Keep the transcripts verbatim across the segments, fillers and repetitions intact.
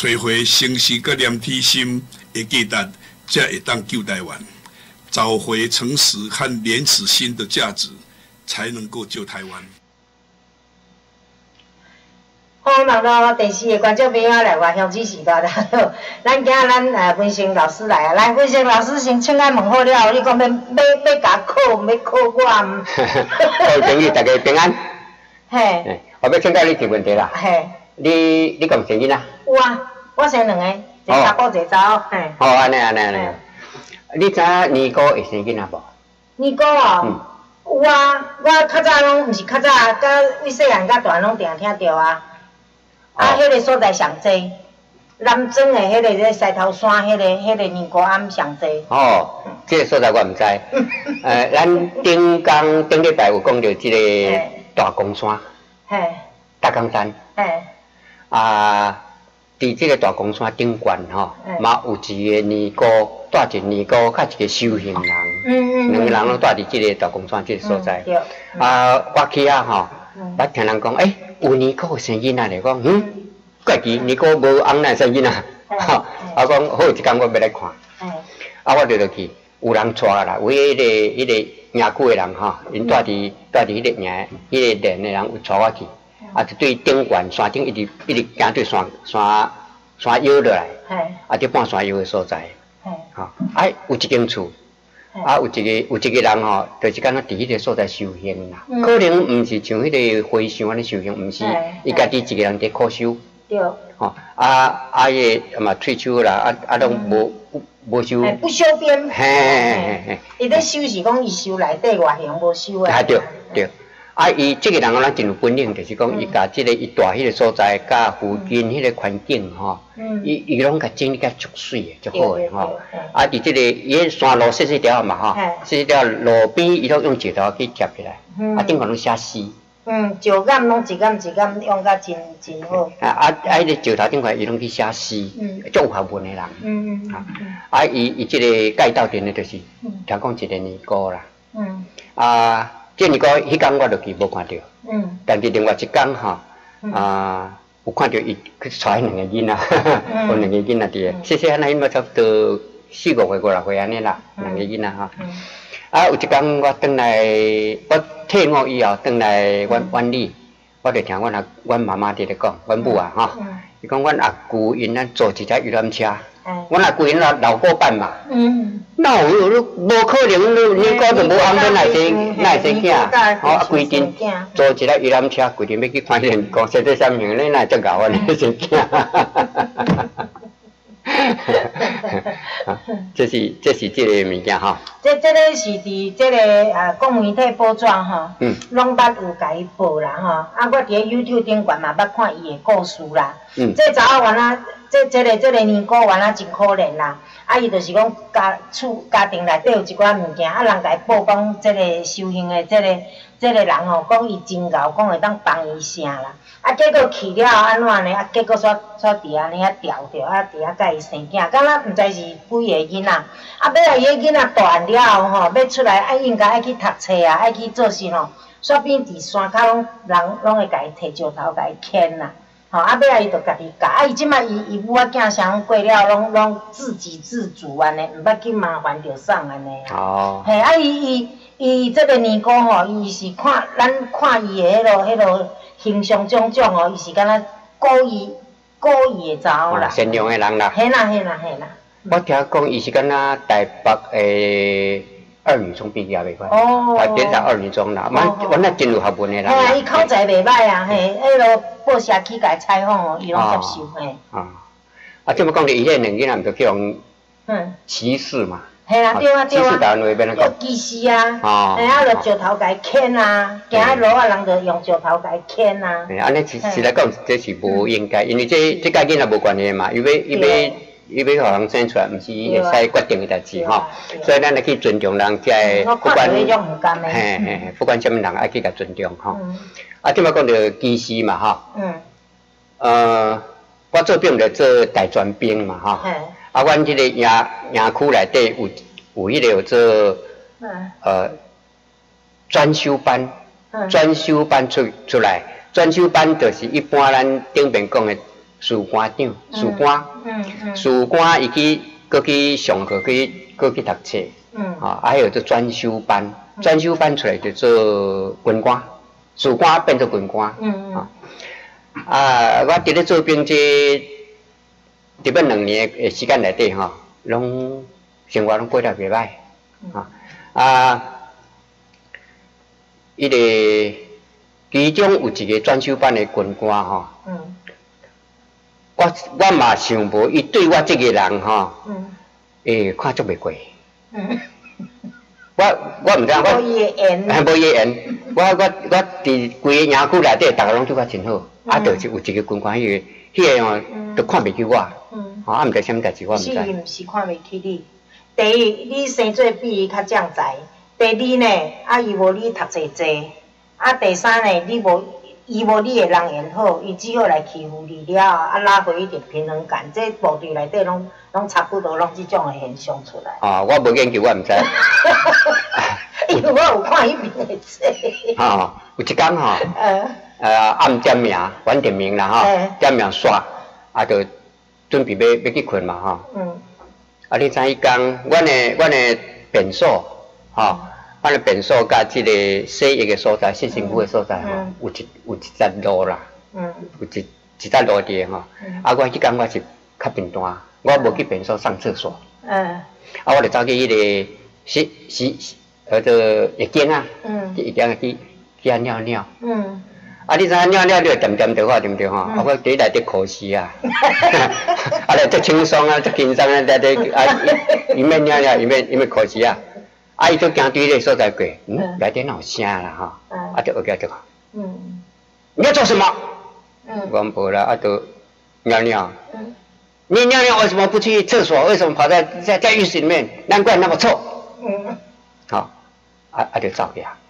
找回诚实甲廉耻心的价值，才会当救台湾。找回诚实和廉耻心的价值，才能够救台湾。 好，网络电视的观众朋友来外乡支持大家好，咱今仔咱呃文生老师来啊，来文生老师先请安问好了，你讲要要要甲考，要考我毋？ 各位朋友大家平安。 嘿。 我要请教你一个问题啦。 嘿。 你你讲生囡仔？ 有啊，我生两个，一个查甫，一个查某。嘿。 哦，安尼安尼安尼。你知影年糕会生囡仔无？ 年糕哦。有啊，我较早拢毋是较早，甲为细汉甲大拢定听着啊。啊，迄个所在上济，南庄的迄个咧西头山，迄个迄个年糕庵上济。 哦，这个所在我毋知。呃，咱顶工顶礼拜有讲到即个大公山。嘿。大公山。嘿。啊，伫即个大公山顶悬吼，嘛有一个年糕，带一个年糕，甲一个修行人。嗯嗯。两个人拢住伫即个大公山即个所在。对。啊，我去啊吼。捌听人讲，诶，有年糕生囡仔咧，讲，嗯，怪奇，年糕无翁哪生囡仔？哈，我讲好，一天我要来看。啊，我就落去，有人带啦，有迄个迄个营区的人吼，因住伫住伫迄个营，迄个连的人有带我去，啊，就对顶悬山顶一直一直行对山山山腰落来，啊，伫半山腰的所在，吼，啊，有一间厝。啊，有一个有一个人吼，就是敢若伫迄个所在修行啦，嗯、可能毋是像迄个和尚安尼修行，毋是，伊家己一个人伫苦修。对。吼，啊啊伊嘛退休啦，啊啊拢无无修。不修边。嘿嘿嘿嘿。伊咧修是讲伊修内底外形无修诶。啊对对。啊，伊即个人咱真有本领，就是讲伊甲即个伊住迄个所在，甲附近迄个环境吼，伊伊拢甲整理甲足水诶，足好诶吼。啊，伫即个伊迄山路细细条嘛吼，细细条路边伊拢用石头去贴起来，啊，顶悬拢写诗。嗯，石岩拢一岩一岩用甲真真好。啊啊啊！迄个石头顶悬伊拢去写诗，足有学问诶人。嗯嗯。啊，啊伊伊即个街道店诶，就是听讲一个年糕啦。嗯。啊。即年糕迄天我落去无看到，嗯，但是另外一天吼，啊，有看到伊去带两个囡仔，有两个囡仔伫个，细细汉仔，因嘛差不多四五岁、五六岁安尼啦，两个囡仔吼。啊，有一天我转来，我退伍以后转来阮阮里，我就听阮阿阮妈妈伫咧讲，阮母啊吼，伊讲阮阿舅因咱坐一台游览车。阮阿舅因老老伙伴嘛，哪有你无可能，你年糕就无红粉来生，哪会生囝？吼，啊规定坐一个游览车，规定要去看年糕，实际上面你哪会遮搞阮生囝？这是这是这个物件吼。这这个是伫这个啊，讲媒体报纸吼，拢捌有甲伊报啦吼。啊，我伫咧 YouTube 顶悬嘛捌看伊的故事啦。嗯。这查某原啊，这这个这个年糕原啊真可怜啦。啊，伊就是讲家厝家庭内底有一寡物件，啊，人甲伊报讲这个修行的这个这个人吼，讲伊真贤，讲会当帮伊啥啦。啊，结果去了后安怎呢？啊，结果煞煞伫安尼啊调着，啊伫啊甲伊生囝，敢若毋知是几个囡仔。啊，尾来伊个囡仔大了后吼，要出来啊，应该爱去读册啊，爱去做啥咯？煞变伫山骹拢人拢会甲伊摕石头甲伊牵啦。吼，啊，尾来伊就家己教，啊，伊即摆伊伊母仔囝啥拢过了，拢拢自给自足安尼，毋捌去麻烦着送安尼啊。哦。嘿，啊，伊伊伊这个年糕吼，伊是看咱看伊的迄落迄落。形象种种哦，伊是敢若故意故意会查某啦，善良的人啦。嘿啦嘿啦嘿啦。我听讲伊是敢若台北诶二女中毕业袂款，台北是二女中啦，阮阮那真有学问的人。嘿啊，伊口才袂歹啊，嘿，迄落报社去甲伊采访哦，伊拢接受嘿。啊，啊，这么讲着伊迄两个人毋着去用嗯歧视嘛。嘿啦，对啊对啊，有歧视啊，哎啊，着石头甲伊牵啊，行喺路啊，人着用石头甲伊牵啊。哎，安尼实实来讲，这是无应该，因为这这甲囡仔无关系嘛，伊要伊要伊要互人生出来，毋是伊会使决定的代志吼。所以咱来去尊重人，才不管嘿嘿嘿，不管什么人，爱去甲尊重吼。啊，即摆讲着歧视嘛吼。嗯。呃，我做兵着做大专兵嘛吼。啊，阮即个营营区内底有有迄个有做呃专修班，专修班出出来，专修班就是一般咱顶边讲的士官长，士官，嗯嗯，士官伊去过去上课，去过去读册，嗯，啊，还有做专修班，专修班出来就做军官，士官变做军官，嗯嗯，啊，啊，我伫咧做兵这，基本两年的时间内底吼，拢生活拢过得袂歹，啊啊，伊个其中有一个专修班的军官吼。嗯，我我嘛想无，伊对我这个人吼，嗯，诶，看足袂过。嗯，我我毋知我，无伊个缘，无伊个缘。我我我伫规个营区内底，逐个拢对我真好。啊，就是有一个军官，迄个迄个吼，都看袂起我。嗯，吼，啊，毋知啥物代志，我毋知。是伊毋是看袂起你。第一，你生做比伊较将才；第二呢，啊，伊无你读册济；啊，第三呢，你无。伊无你的人缘好，伊只好来欺负你了，啊拉回一点平衡感。这部队内底拢拢差不多，拢即种的现象出来。哦，我无研究，我毋知。因为我有看迄边的册。哦，有一天吼，呃，暗点名，晚点名啦吼，点名煞，啊，就准备要要去困嘛吼。嗯。啊，你知迄天，阮的阮的便所，吼。阮的便所甲即个洗浴的所在、洗身躯的所在吼，有一有一节路啦，有一一节路地吼。啊，我迄天我是较平淡，我无去便所上厕所。嗯。啊，我就走去迄个洗洗呃做浴间啊，去浴间去去遐尿尿。嗯。啊，你知影尿尿你就掂掂着我对毋对吼？啊，我伫内底哭死啊！啊，来足轻松啊，足轻松啊，内底啊一面尿尿一面一面哭死啊！啊！伊都行对迄个所在过，嗯，内底哪有声啦吼，啊，就学起就讲，嗯，你要做什么？嗯，我无啦，啊，就尿尿。嗯，你尿尿为什么不去厕所？为什么跑在在在浴室里面？难怪那么臭。嗯，好，啊啊，就走去啊，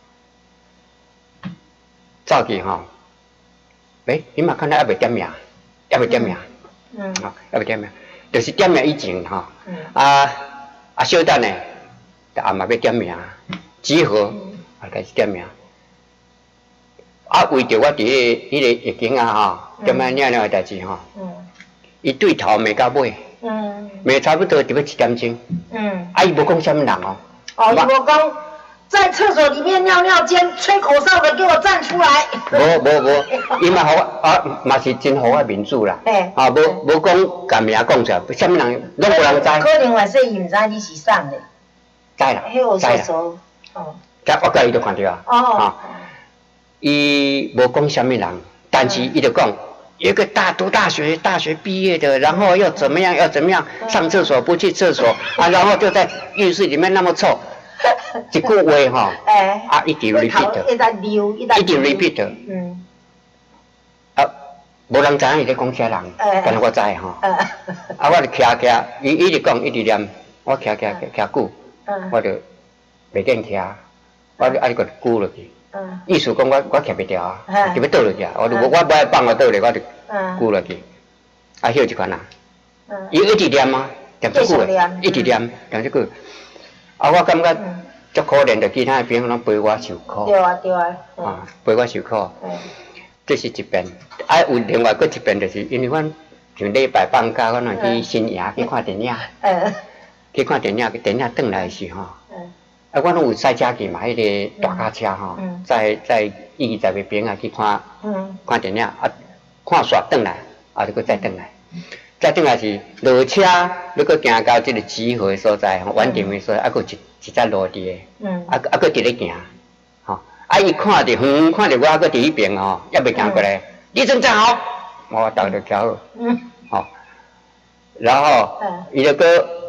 走去吼，诶，你嘛看到还袂点名，还袂点名，嗯，好，还袂点名，就是点名以前吼，啊啊，小等咧。暗嘛要点名，集合啊开始点名。啊，为着我伫迄迄个疫情啊吼，点啊尿尿的代志吼，伊对头骂到尾，骂差不多就要一点钟。嗯，啊，伊无讲啥物人哦。哦，伊无讲在厕所里面尿尿间吹口哨的给我站出来。无无无，伊嘛互我啊，嘛是真互我面子啦。嘿，啊，无无讲甲名讲出来，啥物人拢无人知。可能还说伊毋知你是谁嘞。知啦，知啦，哦，甲我甲伊都看到啊，哦，伊无讲什么人，但是伊就讲，一个大读大学，大学毕业的，然后要怎么样，要怎么样，上厕所不去厕所啊，然后就在浴室里面那么臭，一句话吼，啊，一直 repeat， 一直 repeat， 嗯，啊，无人知影伊咧讲啥人，但是我知吼，啊，我就徛徛，伊伊直讲，一直念，我徛徛徛久。我就袂瘾徛，我就啊个箍落去。意思讲我我徛袂牢啊，就要倒落去啊。我我我不爱放我倒咧，我就箍落去。啊，迄一款啊，伊一直念啊，念足久诶，一直念念足久。啊，我感觉足可怜，着其他诶朋友拢陪我受苦。对啊对啊。啊，陪我受苦。这是一边，啊有另外搁一边，就是因为阮像礼拜放假，阮若去新营去看电影。去看电影，电影转来时吼，啊，我拢有赛车去嘛，迄个大卡车吼，在在二十个边啊去看，看电影，啊，看煞转来，啊，就搁再转来，再转来是落车，你搁行到即个集合的所在，吼，晚点的所在，啊，搁一一只路地的，啊啊，搁伫咧行，吼，啊，伊看着远，看着我搁伫迄边吼，还袂行过来，你真正好，我倒着桥好，吼，然后伊就搁。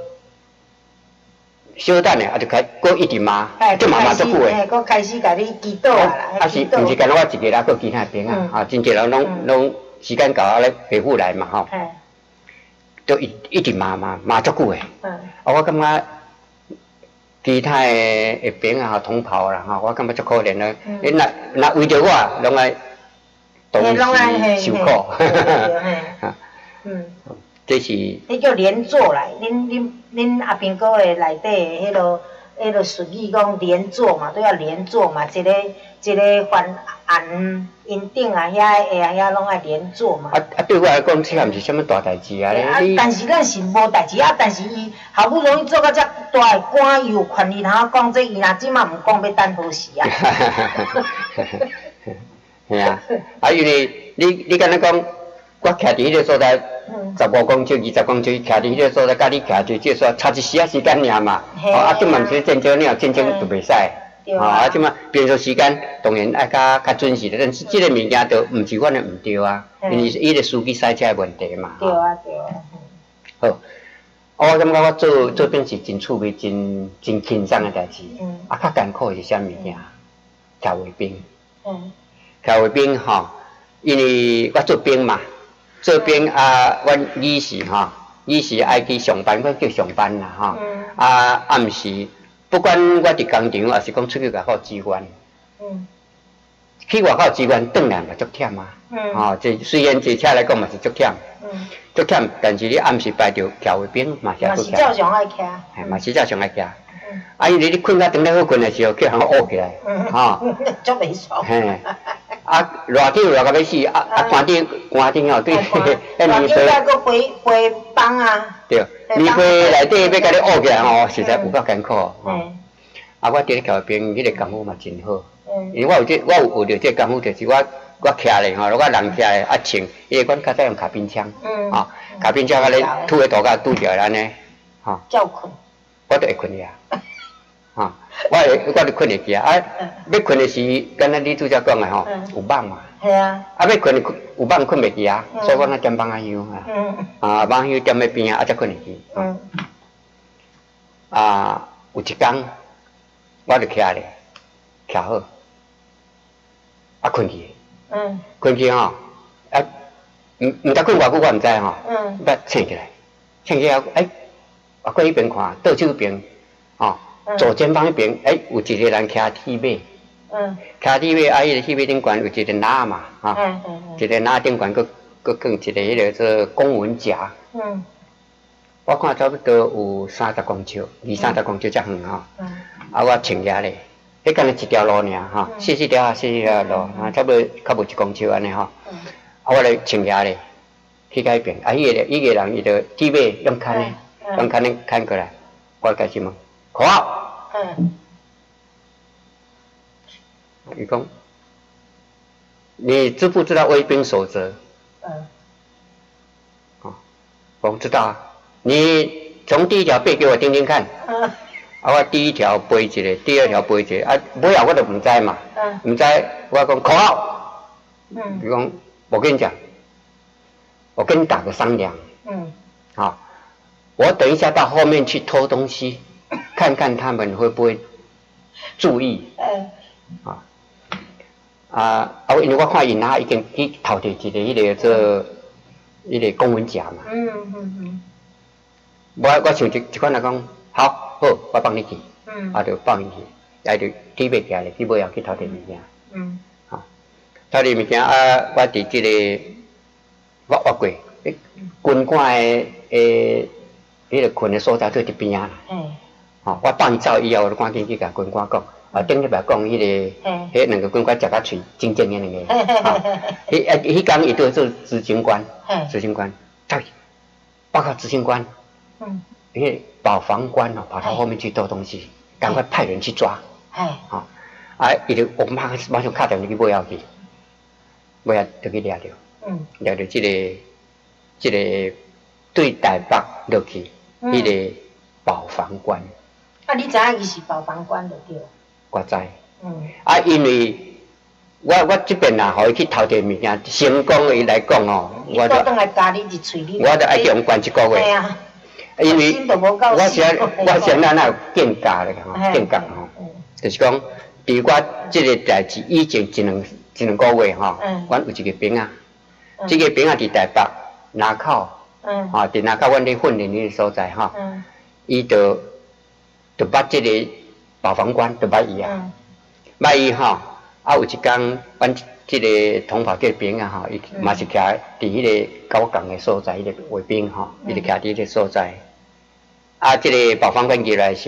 小等咧，啊就开，搁一直骂，就骂骂足久诶。搁开始甲你祈祷啊啦，啊是，毋是干我一个人，搁其他边啊，啊，真侪人拢拢时间到啊咧回复来嘛吼，都一一直骂骂骂足久诶。啊，我感觉其他诶诶边啊同袍啦吼，我感觉足可怜啦。因若若为着我，拢爱同时受苦。嗯。这是，迄叫连坐啦，恁恁恁阿兵哥诶内底迄落迄个术语讲连坐嘛，都要连坐嘛，一个一个翻按音顶啊，遐下啊遐拢爱连坐嘛。 啊啊，对我来讲，这也毋是什么大代志啊。 啊，但是咱是无代志啊，但是伊好不容易做到遮大个官，伊有权利通讲这，伊若即马毋讲，要等何时啊？ 系啊，啊，因为你你敢若讲，我徛伫迄个所在，十五公尺、二十公尺，徛伫迄个所在，甲你徛伫即说差一时啊时间尔嘛。哦，啊，即嘛毋是战争了，战争就袂使。哦，啊，即嘛变数时间当然爱较较准时，但是即个物件就毋是阮的毋对啊，因为是伊个司机赛车的问题嘛。 对啊，对啊。 好，我感觉我做做兵是真趣味、真真轻松的代志。嗯。啊，较艰苦的是啥物件？徛卫兵。嗯。徛卫兵吼，因为我做兵嘛，做兵啊，阮女士吼，女士爱去上班，我叫上班啦吼。嗯。啊，暗时。不管我伫工厂，还是讲出去外口支援，嗯，去外口支援，转来嘛足忝啊，嗯，吼，这虽然坐车来讲嘛是足忝，嗯，足忝，但是你暗时排着徛卫兵嘛是嘛是照常爱徛， 系嘛是照常爱徛，嗯，啊，因为你困到长了好困的时候，叫人乌起来，嗯，吼， 足袂爽， 嘿，啊，热天热到要死，啊啊，寒天寒天哦，对， 迄棉被，再搁背背帮啊。 对，棉被内底要甲你捂起来吼，实在有够艰苦吼。啊，我伫咧徛边，迄个功夫嘛真好。因为我有这，我有学着这功夫，就是我我徛咧吼，我人徛咧啊穿，因为阮较早用卡宾枪，吼，卡宾枪啊咧拄个大甲拄着安尼，吼。照困。我都会困呀，吼，我会我就困会去啊。啊，要困的时，敢若你拄则讲的吼，有网嘛。系啊。啊，要困有网困袂去啊，所以我那点网仔香啊。嗯。啊，网香点喺边啊，啊才困会去。嗯。啊，有一天，我就徛咧，徛好，啊困去。嗯。困去吼，啊，毋毋知困偌久我毋知吼。嗯。捌醒起来，醒起来，哎，我过迄边看，倒手边，哦，左前方迄边，哎，有一个人徛铁马。嗯，徛铁马，啊，迄个铁马顶悬有一个篮嘛，哈，嗯嗯嗯，一个篮顶悬，佮佮放一个迄个做公文夹。嗯，我看差不多有三十公尺，二三十公尺遮远吼。嗯，啊，我穿遐咧，迄干那一条路尔，哈，四四条四四条路，啊，差不多较无一公尺安尼吼。嗯，啊，我来穿遐咧，去改变，啊，迄个迄个人伊就铁马用牵咧，用牵咧牵过来，我开始问，口号。嗯。伊讲，你知不知道卫兵守则？嗯。哦，我不知道啊。你从第一条背给我听听看。嗯。啊，我第一条背一个，第二条背一个，啊，尾后我都唔知嘛。嗯。唔知，我讲口号。嗯。伊讲，我跟你讲，我跟你打个商量。嗯。好，我等一下到后面去偷东西，看看他们会不会注意。嗯。啊。啊！啊！因为我看因那已经去头摕一个迄个做迄个公文夹嘛。嗯嗯嗯。我我想一一款来讲，好，好，我帮你去。嗯。啊，就帮伊去，也就铁马起来，铁马要去头摕物件。嗯。好，头摕物件啊！我伫即个我我过，诶，军官诶诶，迄个困诶所在做伫边啊。嗯。好，我放走以后，我就赶紧去甲军官讲。啊，顶礼拜讲迄个，迄两个军官食甲喙真正诶两个，啊，迄啊迄工伊都做执行官，执行官，对，报告执行官，嗯，因为保防官哦跑到后面去偷东西，赶快派人去抓，哎，好，啊，伊就我马马上敲电话去尾后去，尾后就去抓着，嗯，抓着即个即个对台北落去，迄个保防官。 啊，你知影伊是保防官就对。 我知，嗯，啊，因为我我这边啊，互伊去偷摕物件，成功的伊来讲哦，我就我就爱叫人关一个月，因为我想我想咱那有见价咧吼，见价吼，就是讲，伫我这个代志以前一两一两个月吼，阮有一个兵啊，这个兵啊伫台北南口，嗯，吼，伫南口阮咧训练迄个所在吼，嗯，伊就就捌这个。保防官就捌伊啊，捌伊吼，啊有一天，阮即个同袍这边啊吼，伊嘛是徛伫迄个高岗的所在，迄个卫兵吼，伊就徛伫迄个所在。啊，即个保防官进来时吼，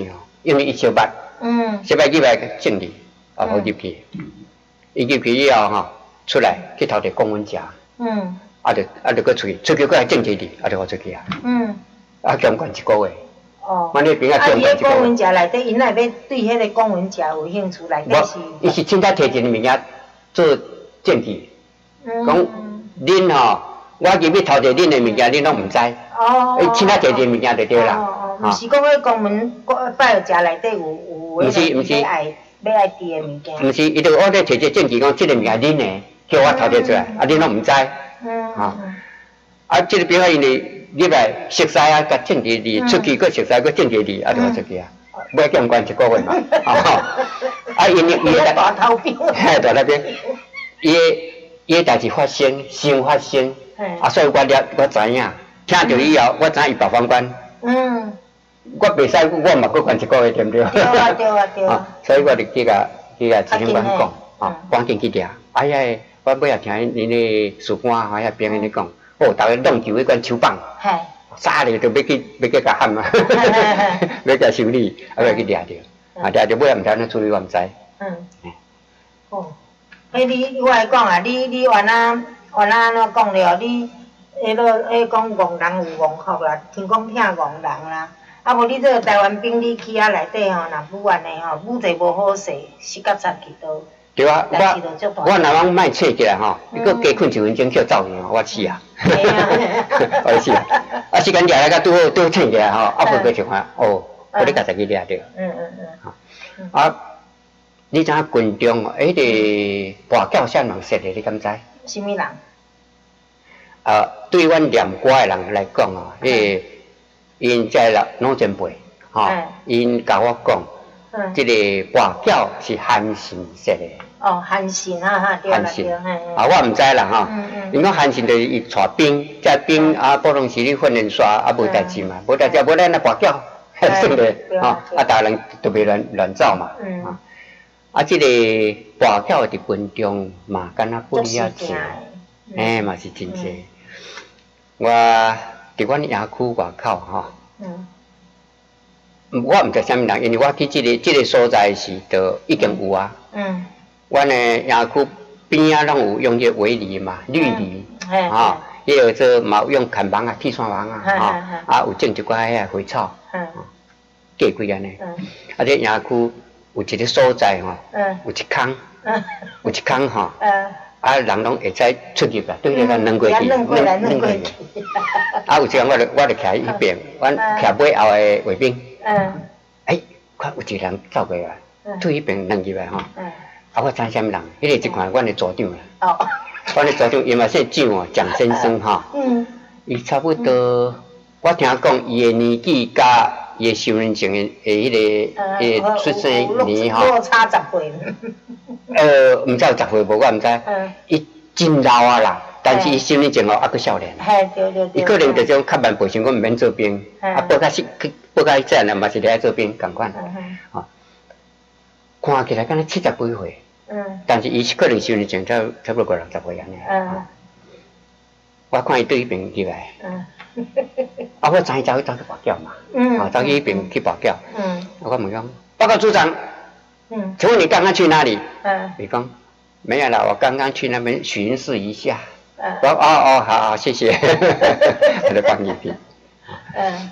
因为伊小捌， 嗯， 小捌入来政治，啊，好入去，伊入去以后吼，出来去头地讲阮食， 嗯， 啊，就啊就搁出去，出去搁来政治里，啊就我出去啊， 嗯， 啊强管一个月。 哦， 啊，伊迄公文社内底，因若要对迄个公文社有兴趣，内底是。 伊是凊彩摕一个物件做证据，讲恁吼，我入去偷摕恁的物件，恁拢毋知。哦。伊凊彩摕一个物件就对啦。 哦哦，毋是讲迄公文拜社内底有有迄个要爱要爱伫的物件。 毋是，伊就我咧摕一个证据，讲即个物件恁的，叫我偷摕出来，啊恁拢毋知。嗯。啊，啊，即个表仔因为。入来熟悉啊，甲政治里出去，搁熟悉，搁政治里，啊，就我出去啊。尾叫关一个月嘛，啊，因为伊个大头兵， 嘿，大头兵，伊个伊个代志发生，先发生，啊，所以我了，我知影，听着以后，我知影伊爆反官。嗯。我袂使，我嘛搁关一个月，对毋对？ 对啊，对啊，对啊。 所以我就去甲去甲执行官讲，啊，赶紧去抓。哎呀，我尾也听恁个士官啊，遐边个咧讲。哦，逐个弄球迄款手棒，杀了就要去要去甲喊嘛，要甲修理，啊要去抓着，啊抓着尾也毋知安怎处理，我毋知。嗯。 哦，迄你我来讲啊，你你原来原来安怎讲了？你迄落迄讲戆人有戆福啦，听讲疼戆人啦，啊无你这个台湾兵你去啊内底吼，若武安尼吼，武者无好势，死甲插去倒。 对啊，我我若讲卖切起来吼，你搁加困一分钟叫走去，我死啊！我死啊！啊时间抓来甲拄好拄醒起来吼，啊无过想看，哦，我咧家己去抓着。嗯嗯嗯。啊，你知影军中迄个跋筊啥人设的，你敢知？ 什么人？ 啊，对阮念歌的人来讲哦，迄个因在啦拢真背，吼，因甲我讲。即个跋筊是韩信设的。 哦，韩信啊哈，对啦对。 啊，我毋知啦吼。嗯嗯。因讲韩信就是伊带兵，这兵啊，普通时咧训练耍，啊无代志嘛，无代志，无咱那跋筊，算咧，吼，啊，大人特别乱乱走嘛。嗯。啊，即个跋筊伫军中嘛，敢若不离啊济，哎，嘛是真济。我伫阮营区外口吼。嗯。我毋知啥物人，因为我去即个即个所在时，就已经有啊。嗯。阮诶营区边仔拢有用迄个围篱嘛，绿篱，吼，迄个做嘛有用砍芒啊、铁线芒啊，吼，啊有种一寡遐花草，架几安尼。啊，这营区有一个所在吼，有一坑，有一坑吼，啊人拢会使出入啦，对迄个软过去，软软过去。啊有一天我就我就徛迄边，阮徛尾后诶卫兵。嗯，哎，看有一个人走过来，对迄边扔入来吼。嗯。啊，我知啥物人？迄个一看，阮的组长啦。哦。阮的组长伊嘛姓蒋哦，蒋先生吼。嗯。伊差不多，我听讲伊的年纪甲伊的身份证的迄个迄个出生年吼。 落差十岁。 呃，毋知有十岁无，我毋知。嗯。伊真老啊啦。但是伊身份证哦，还阁少年。 嘿，对对对。 伊可能就种较慢背，想讲毋免做兵，啊，报较实，报较这样嘛是咧做兵共款。吼，看起来敢若七十几岁。嗯。但是伊可能身份证差差不多五六十岁安尼。嗯。我看伊对迄边入来。嗯。啊，我知伊走去走去跋筊嘛。嗯。啊，走去迄边去跋筊。嗯。我问讲，报告组长。嗯。请问你刚刚去哪里？嗯。你讲没有啦，我刚刚去那边巡视一下。我哦哦好好谢谢，我来帮你听。嗯，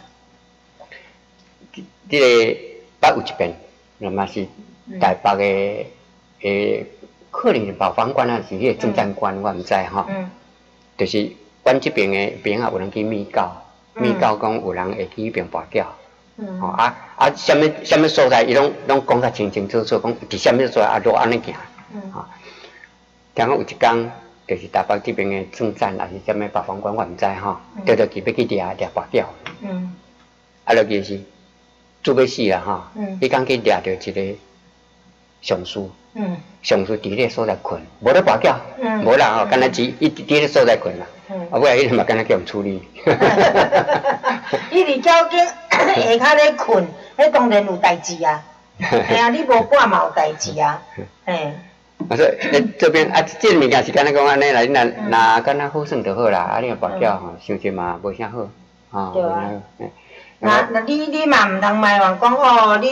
这个北有一边，那么是台北的诶，可能是保防官啊，是迄个政战官，我毋知吼。嗯。就是阮这边的边啊，有人去密告，密告讲有人会去迄边跋筊。嗯。吼啊啊，什么什么所在，伊拢拢讲较清清楚楚，讲伫什么所在啊，落安尼行。嗯。吼，听讲有一天。就是台北这边的政战，还是什么保防官，我毋知吼。调到去要去抓抓跋筊。嗯。啊，落去是做要死啦吼。嗯。伊讲去抓到一个上司。嗯。上司伫咧所在困，无咧跋筊。嗯。无啦吼，干那只伊伫咧所在困啦。嗯。啊，尾仔伊嘛干那叫人处理。 伊伫交警下骹咧困，迄当然有代志啊。哎呀，你无挂嘛有代志啊。嘿。 我说，这边啊，这物件是敢若讲安尼啦，你若若敢若好算就好啦，啊，你若跋筊吼，伤济嘛无啥好，吼。 对啊。那那你你嘛毋通埋怨讲哦，你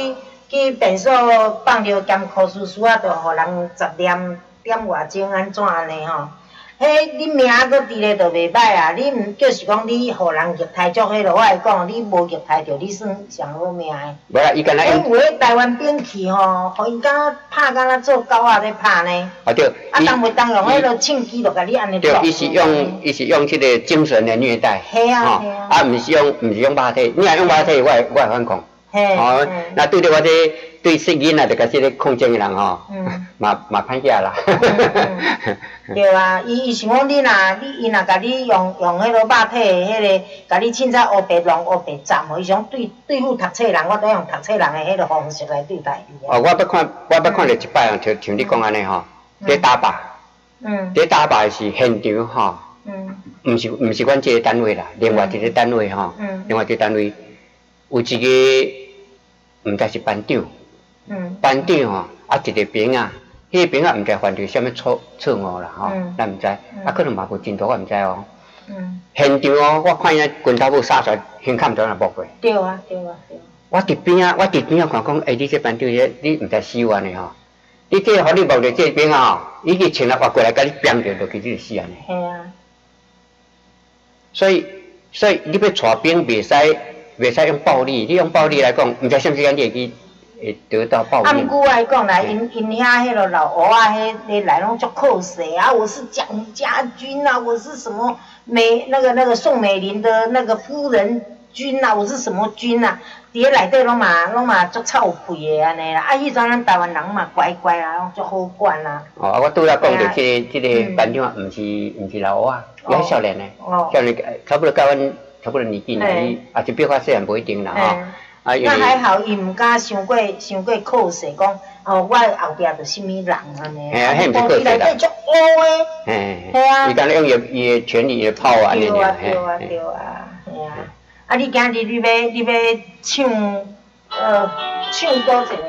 去便所放着咸苦丝丝啊，着互人杂念点外钟安怎安尼吼？迄你名阁伫咧，着袂歹啊！你毋就是讲你互人虐待足，迄落我来讲，你无虐待着，你算上好命诶。 无啦，伊敢若因有迄台湾兵器吼，互因敢若拍敢若做狗仔咧拍呢。 啊对。 啊，当袂当用迄落枪机，着甲你安尼对，伊是用伊是用即个精神的虐待。 系啊系啊。 啊，毋是用毋是用肉体，你若用肉体，我会我会反抗。 嘿。 哦，那对着我这对色囡仔，着甲即个控制的人吼，嘛嘛歹假啦。 对啊，伊伊想讲你若你伊若甲你用用迄落肉体的迄个，甲你凊彩乌白弄乌白斩吼，伊想对对付读册人，我都用读册人的迄落方式来对待伊。 哦，我要看我要看着一摆哦，像像你讲安尼吼，伫打靶，嗯，伫打靶是现场吼，嗯，毋是毋是阮即个单位啦，另外一个单位吼，嗯，另外一个单位有一个毋知是班长，嗯，班长吼，啊一个兵啊。迄个兵啊，毋知犯着啥物错错误啦吼，咱毋知，啊可能嘛无真多，我毋知哦。现场哦，我看伊拳头母杀出来，胸坎都若爆过。 对啊，对啊，对啊。 我伫边啊，我伫边啊看讲，诶，你这班长你你毋知死完的吼，你这互你摸着这兵啊吼，伊去穿来划过来，甲你扁着落去，你就死安尼。 系啊。 所以所以你要带兵，袂使袂使用暴力，你用暴力来讲，毋知啥物时间你会去。会得到报应。 按句来讲啦，因因遐迄落老乌啊，迄迄来拢足靠势啊！我是蒋家军啊，我是什么美那个那个宋美龄的那个夫人军啊，我是什么军啊？伫咧内底拢嘛拢嘛足臭屁的安尼啦！啊，迄阵咱台湾人嘛乖乖啊，拢足好管啊。 哦，我拄则讲着即个即个班长啊，毋是毋是老乌啊，伊还少年呢，少年差不多甲阮差不多年纪呢，伊也是比较细汉无一定啦吼。 那还好，伊毋敢伤过伤过靠势，讲哦，我后壁着啥物人安尼。 嘿啊，迄毋是靠势啦。 足乌的。嘿。系啊。伊敢若用伊伊的权力的炮安尼尔。对啊，对啊，系啊。啊，你今日你要你要唱呃唱多一个？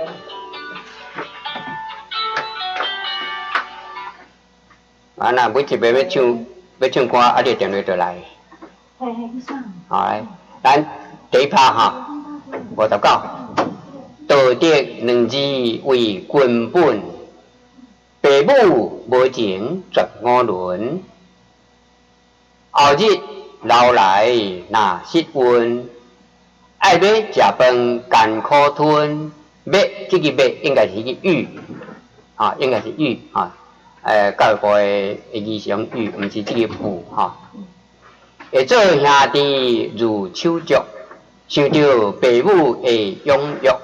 啊，那每一遍要唱要唱歌，啊，你电话就来。 嘿嘿，去啥？ 好来，咱第一拍哈。五十九，道德两字为根本，父母无情绝五伦。后日老来若失温，爱要食饭艰苦吞。要这个要应该是一个语，啊，应该是语啊，诶，教育部的字是用语，毋是这个父哈。会做兄弟如手足。想着父母的养育，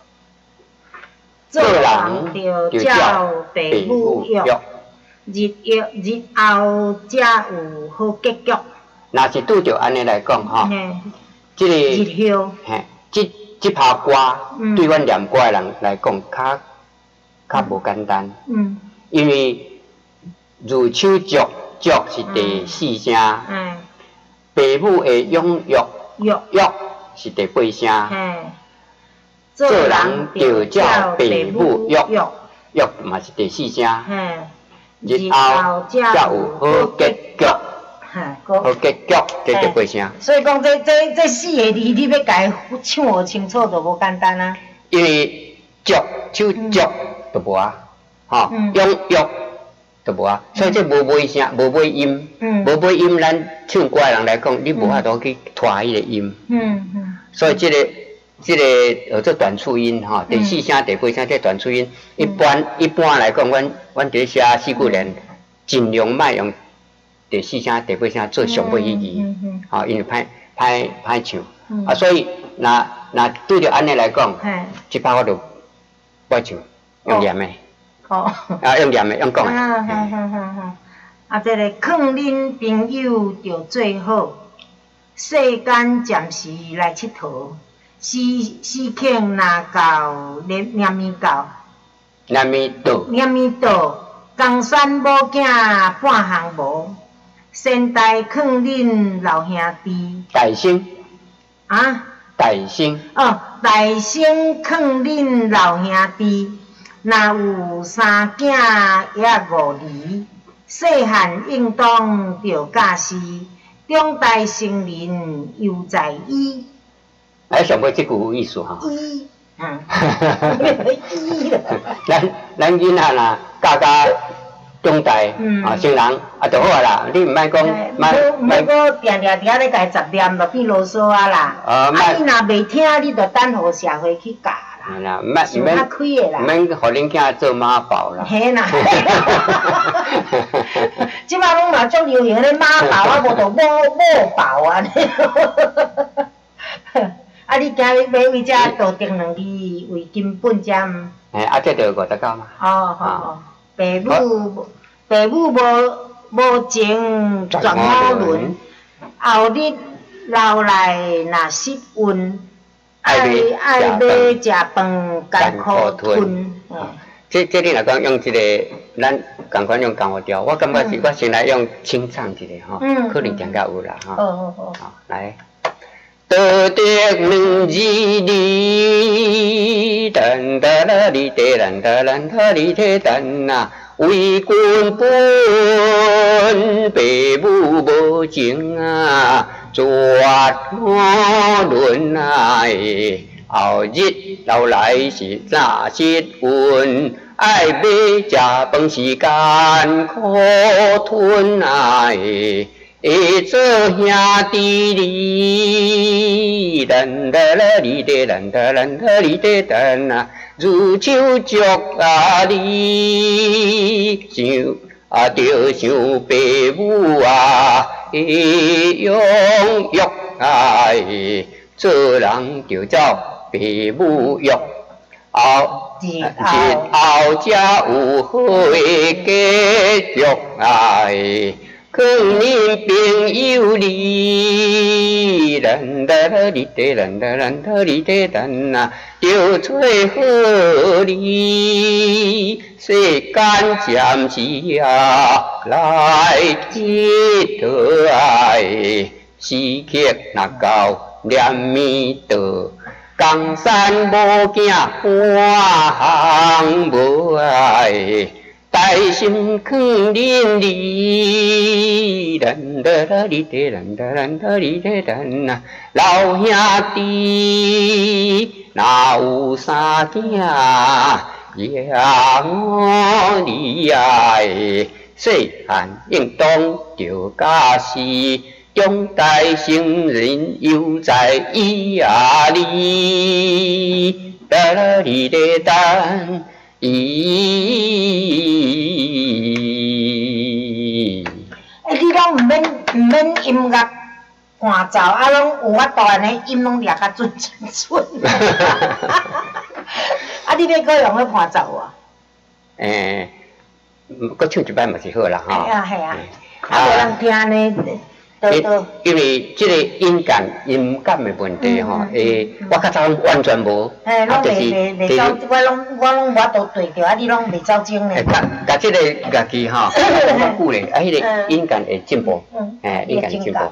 做人着照父母育，日育日后才有好结局。 若是拄着安尼来讲吼，即个日后， 嘿，即即拍歌对阮念歌的人来讲，较较无简单。嗯。因为如手足，足是第四声。嗯。父母的养育，育育。是第八声，做人着照父母育，育嘛是第四声，日后才有好结局，好结局这第八声。 所以讲，这这这四个字，你要家唱学清楚，就无简单啊。 因为足手足就无啊，吼，养育就无啊，所以这无尾声，无尾音，无尾音，咱唱歌的人来讲，你无法度去拖迄个音。嗯嗯。所以这个这个呃做短促音哈，第四声、第八声这短促音，一般一般来讲，阮阮伫写四句联，尽量莫用第四声、第八声做上尾迄字，吼，因为歹歹歹唱。啊，所以若若对着安尼来讲，即摆我就不爱唱，用念的。哦。啊，用念的，用讲的。 啊哈哈哈！啊，这个劝恁朋友着最好。世间暂时来佚佗，时时刻若到念念咪到， 念咪到， 念咪到，江山无囝半项无，先代劝恁老兄弟。 大声啊！ 大声哦，大声劝恁老兄弟，若有三囝也五儿，细汉应当着教示。中大成人犹在伊。 哎，上尾即句有意思哈。 伊嗯，没意义了。 咱咱囡仔啦，教教中大啊，成人啊就好啊啦。你唔莫讲， 莫莫个定定伫遐咧家杂念，就变啰嗦啊啦。啊，你若袂听，你就等互社会去教啦。 係啦，唔免唔免，唔免，互恁囝做媽寶啦。 係啦。即擺攏嘛足流行咧媽寶啊，無就母母寶啊。啊，你今日買為遮道德兩字為根本遮。 誒，啊，這就五十九嘛。 哦好哦，父母父母無無情全好倫，後日老來若失運。愛愛買食飯艱苦吞。 即即你若講用一個，咱共款用江湖調，我感覺是我先來用清唱一個吼，可能更較有啦吼。 好好好。 好，來。道德兩字里，噔噔啦哩噠噔噔噔噔哩噠噔啊，為君本，父母無情啊。絕我輪來，後日老來是哪失運？愛買食飯是艱苦吞來，會做兄弟哩，噔噔啦哩噠噔噔噔噔哩噠噔啊，如手足啊哩，想啊着想父母啊。養育愛，做人就照父母育，後日後才有好的結局愛，可恁朋友哩，咱咱咱哩噠咱咱咱咱哩噠咱啊，着做好哩，世間暫時啊。來佚佗愛，時刻若到念彌陀，江山無驚半項無愛，大心勸恁哩，咱咱咱哩噠咱咱咱咱哩噠咱啊，老兄弟哪有三囝，養我哩愛。細漢應當着家事，長大成人又在意啊哩，噠啦哩噠等伊。 誒，你攏唔免唔免音樂伴奏，啊，攏有法度安尼音攏掠較準準準。啊，你要擱用咧伴奏啊？ 誒。佮唱一擺嘛是好啦吼。 係啊係啊，啊無人聽呢，都都。 因為即個音感音感嘅問題吼，誒，我較早完全無。 誒，攏袂袂袂走，我攏我攏無法度對着，啊，你攏袂走精呢。 甲甲即個樂器吼，較久咧，啊，迄個音感會進步，誒，音感會進步。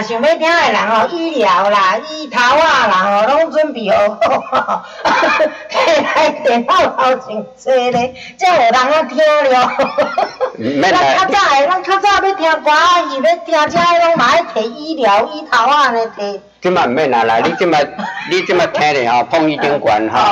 啦，想要听的人吼，医疗啦、医头啊啦吼，拢准备好，摕来电脑头前坐咧，才有人啊听了。咱较早的，咱较早要听歌仔戏，要听这个拢嘛爱摕医疗、医头啊呢摕。 即马毋免啊啦，你即马你即马听咧吼，碰一顶悬吼，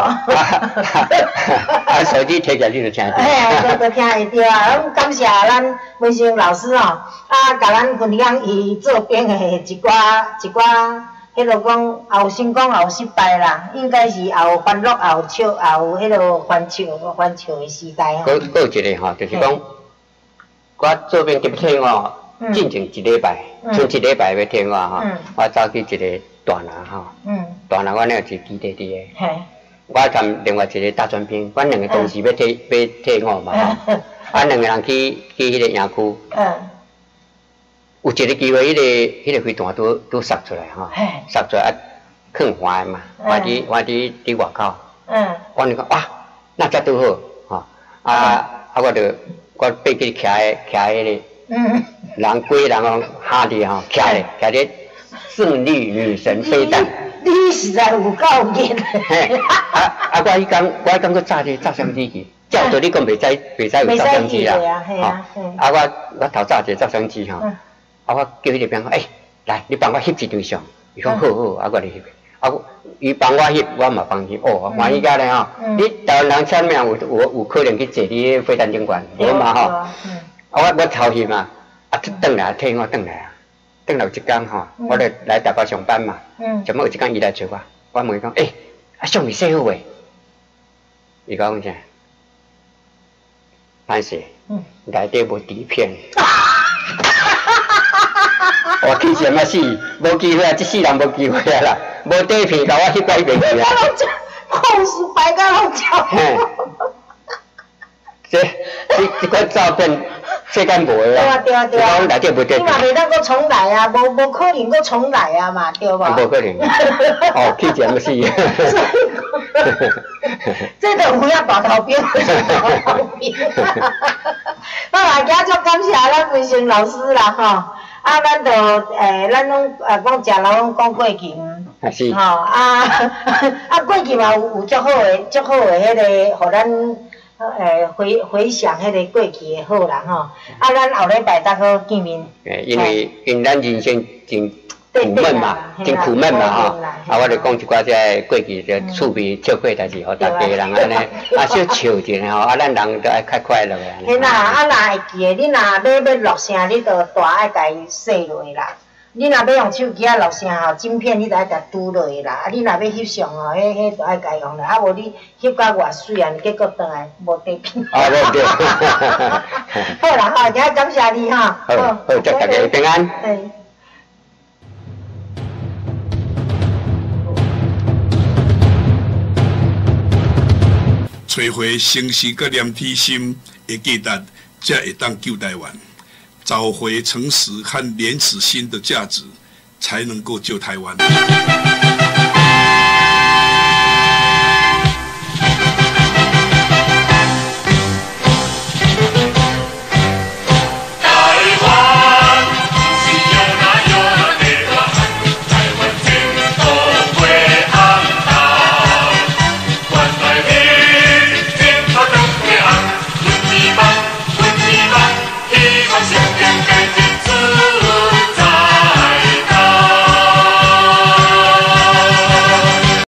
啊手机摕起来你就听。 嘿，就就听会着啊！感谢咱文生老师吼，啊，甲咱分享伊做编的一寡一寡，迄落讲也有成功也有失败啦，应该是也有欢乐也有笑，也有迄落欢笑欢笑的时代吼。 佫佫有一个吼，就是讲，我做编辑听哦。进前一礼拜，像一礼拜要听我吼，我走去一个大南吼，大南我那有一基地伫个，我跟另外一个大专兵，阮两个同时要替要替我嘛吼，啊两个人去去迄个营区，有一个机会，迄个迄个飞弹拄拄杀出来吼，杀出来啊，放滑嘛，滑伫滑伫伫外口，我就讲哇，那遮拄好吼，啊啊我就我爬去徛喺徛迄个。人规人哦，下伫吼，徛咧，徛咧胜利女神飞弹。 你实在有够劲。 啊啊！我迄工，我迄工佫炸一照相机去，照着你讲袂使袂使有照相机啦。吼，啊我我头炸一个照相机吼，啊我叫迄个兵讲，诶，来，你帮我翕一张相。伊讲好好，啊我来翕。啊，伊帮我翕，我嘛帮翕。哦，欢喜甲咧吼。你台湾人千名有有有可能去坐伫飞弹顶管，无嘛吼？啊，我我头翕嘛，啊，转来替我转来啊，转来有一天吼，我咧来台北上班嘛，怎么有一天伊来找我，我问伊讲，诶，啊，相片洗好未？伊讲啥？歹势，内底无底片。我气什么死？无机会啊！这世人无机会啊啦，无底片，甲我翕到袂去啊！ 控诉白甲拢照。 这这这款照片，世间无的啊！对啊对啊对啊！ 内底无底片。 你嘛袂当搁重来啊，无无可能搁重来啊嘛，对无？ 无可能。哦，气什么死？ 这就有影大头兵，大头兵。好啦，今足感谢咱文生老师啦吼，啊，咱就诶，咱拢诶讲食老拢讲过去， 是吼啊啊过去嘛有有足好诶，足好诶迄个，互咱诶回回想迄个过去诶好啦吼，啊，咱后礼拜才好见面。 诶，因为因咱人生真。苦闷嘛，真苦闷嘛吼，啊，我就讲一寡这过去这趣味笑话代志，互大家人安尼，啊，小笑一下吼，啊，咱人都爱较快乐的。 嘿啦，啊，若会记的，你若要要录声，你着大爱家己洗落啦。你若要用手机啊录声吼，晶片你着爱甲拄落啦。啊，你若要翕相吼，迄迄着爱家用啦。啊，无你翕甲偌水啊，结果倒来无底片。 啊，对对。 好啦，好，今日感谢你哈。 好，好，祝大家平安。 嗯。 找回诚实甲廉耻心的价值，才会当救台湾；找回诚实和廉耻心的价值，才能够救台湾。